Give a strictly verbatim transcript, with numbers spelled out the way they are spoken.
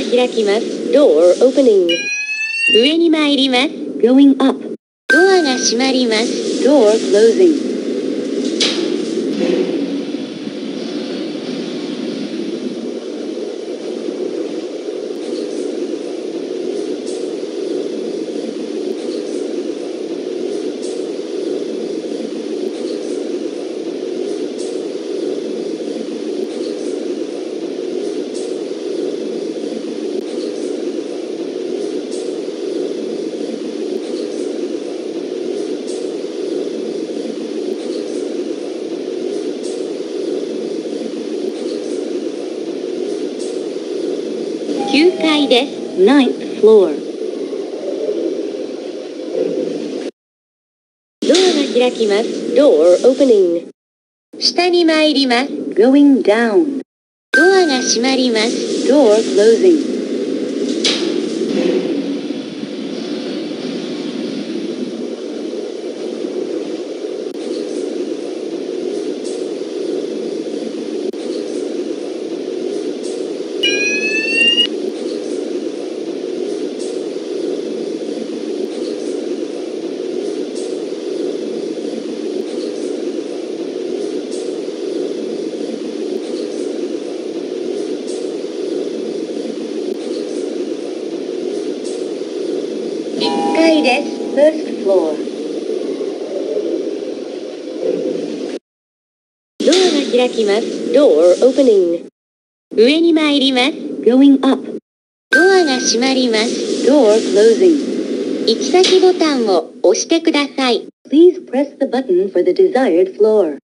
開きます。Door opening。上に参ります。Going up。ドアが閉まります。Door closing。きゅうかいです。Ninth floor。ドアが開きます。Door opening。下に参ります。Going down。ドアが閉まります。Door closing。いっかいです。First floor。ドアが開きます。Door opening。上に参ります。Going up。ドアが閉まります。Door closing。行き先ボタンを押してください。Please press the button for the desired floor.